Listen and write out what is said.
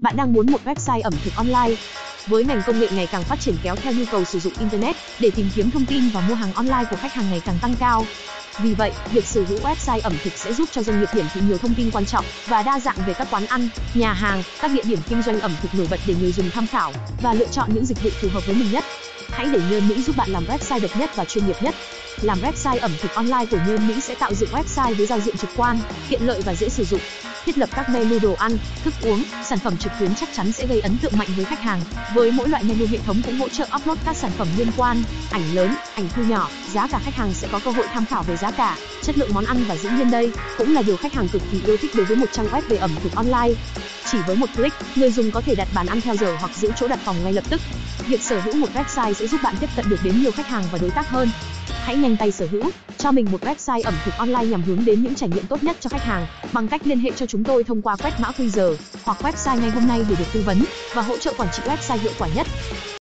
Bạn đang muốn một website ẩm thực online. Với ngành công nghệ ngày càng phát triển kéo theo nhu cầu sử dụng internet để tìm kiếm thông tin và mua hàng online của khách hàng ngày càng tăng cao. Vì vậy, việc sở hữu website ẩm thực sẽ giúp cho doanh nghiệp hiển thị nhiều thông tin quan trọng và đa dạng về các quán ăn, nhà hàng, các địa điểm kinh doanh ẩm thực nổi bật để người dùng tham khảo và lựa chọn những dịch vụ phù hợp với mình nhất. Hãy để Nhơn Mỹ giúp bạn làm website độc nhất và chuyên nghiệp nhất. Làm website ẩm thực online của Nhơn Mỹ sẽ tạo dựng website với giao diện trực quan, tiện lợi và dễ sử dụng. Thiết lập các menu đồ ăn, thức uống, sản phẩm trực tuyến chắc chắn sẽ gây ấn tượng mạnh với khách hàng. Với mỗi loại menu, hệ thống cũng hỗ trợ upload các sản phẩm liên quan, ảnh lớn, ảnh thu nhỏ, giá cả khách hàng sẽ có cơ hội tham khảo về giá cả, chất lượng món ăn và dĩ nhiên đây cũng là điều khách hàng cực kỳ yêu thích đối với một trang web về ẩm thực online. Chỉ với một click, người dùng có thể đặt bàn ăn theo giờ hoặc giữ chỗ đặt phòng ngay lập tức. Việc sở hữu một website sẽ giúp bạn tiếp cận được đến nhiều khách hàng và đối tác hơn. Hãy nhanh tay sở hữu cho mình một website ẩm thực online nhằm hướng đến những trải nghiệm tốt nhất cho khách hàng bằng cách liên hệ cho chúng tôi thông qua quét mã QR hoặc website ngay hôm nay để được tư vấn và hỗ trợ quản trị website hiệu quả nhất.